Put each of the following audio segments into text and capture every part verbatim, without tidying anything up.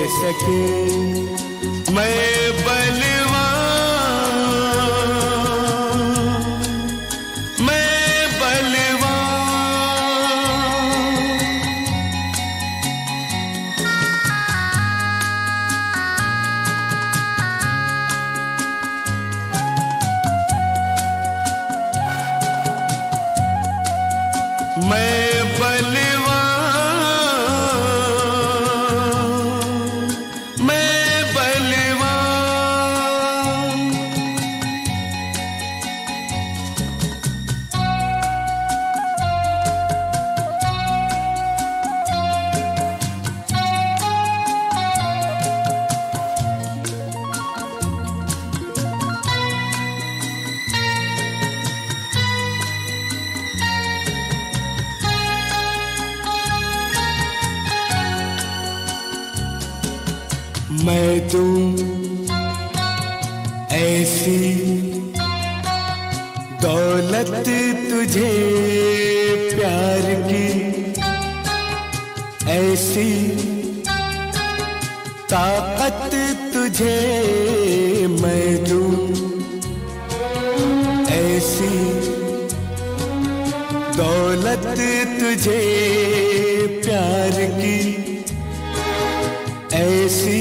सके मैं बलवान, मैं बलवान। मैं मैं दूं ऐसी दौलत तुझे प्यार की, ऐसी ताकत तुझे मैं दूं, ऐसी दौलत तुझे प्यार की, ऐसी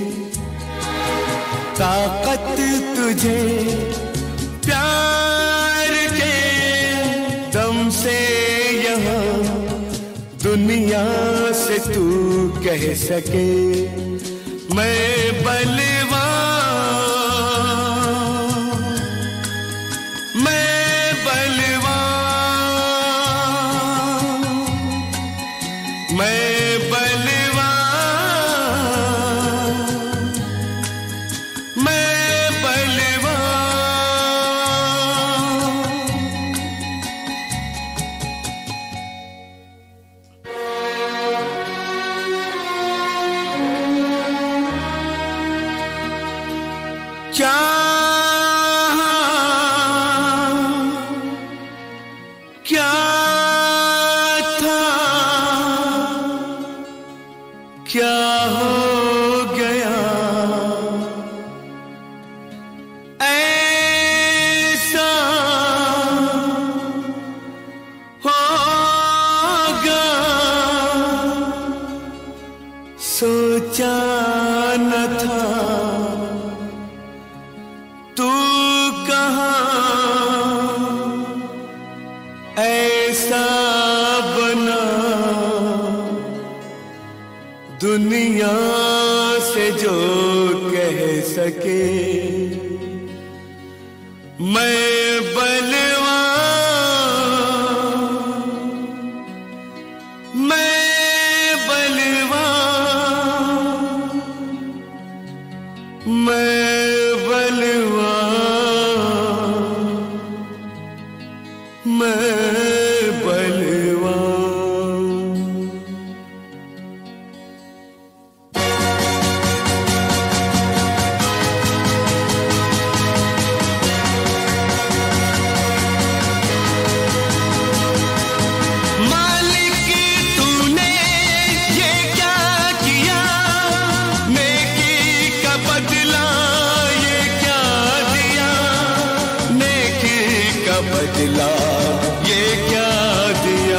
ताकत तुझे प्यार के दम से यहाँ दुनिया से तू कह सके मैं बलवान, मैं बलवान, मैं क्या क्या था क्या हो गया ऐसा होगा सोचा न था तू कहाँ ऐसा बना दुनिया से जो कह सके मैं बलवान, मैं बलवान, मैं मैं बलवान। मालिक तूने ये क्या किया, नेकी का बदला ये क्या दिया, नेकी का बदला ये क्या दिया।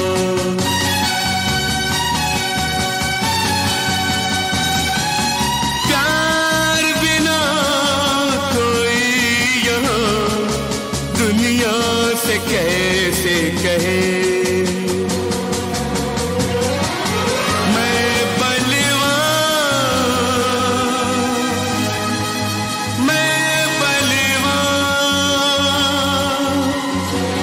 प्यार बिना कोई यहाँ दुनिया से कैसे कहे मैं बलवान, मैं बलवान,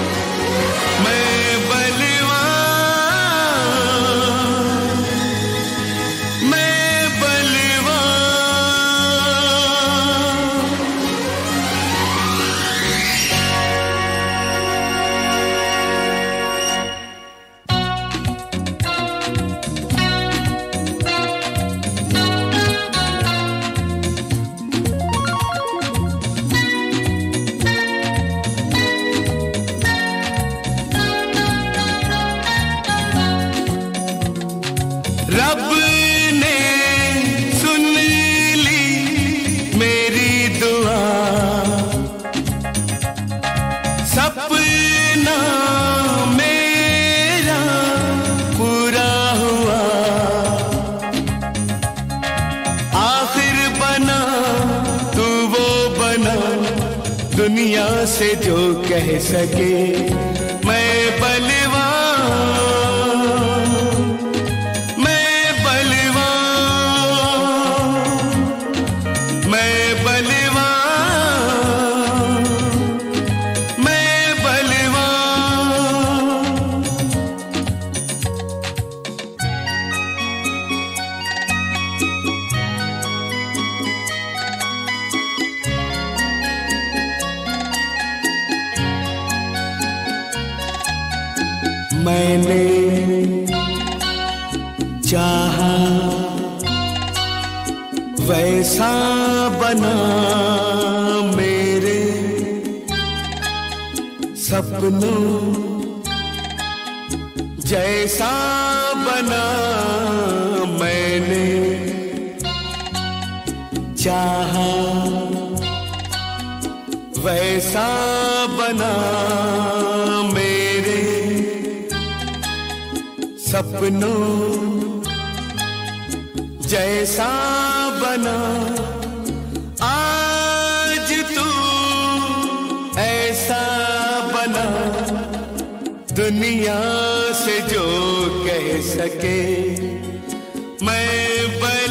दुनिया से जो कह सके मैं बलवान, मैं बलवान, मैं बलवान, मैं बलवान। मैंने चाहा वैसा बना, मेरे सपनों जैसा बना। मैंने चाहा वैसा बना, मेरे सपनों जैसा बना। आज तू ऐसा बना, दुनिया से जो कह सके मैं